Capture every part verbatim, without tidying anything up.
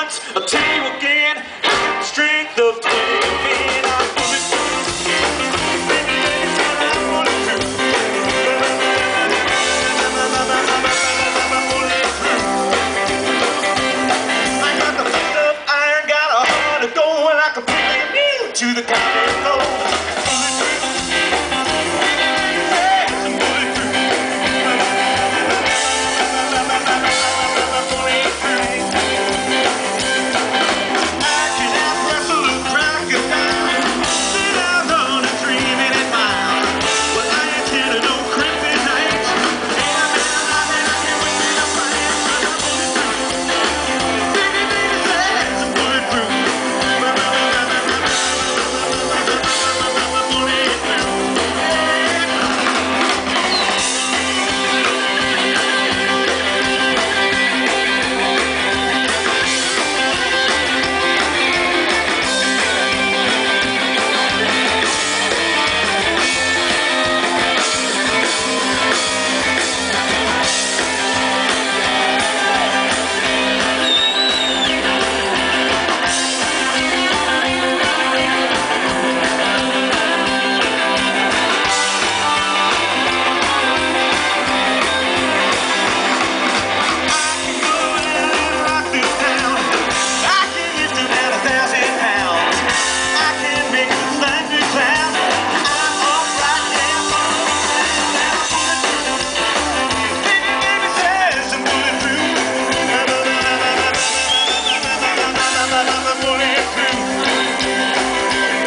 once, I'll tell you again, I got the strength of twenty men. I'm bulletproof. Baby, baby, said I'm bulletproof. I got the fist of iron, got a heart of gold, and I can pick it new to the county floor.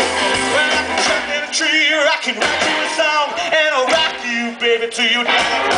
I can write you a song and I'll rock you, baby, till you die.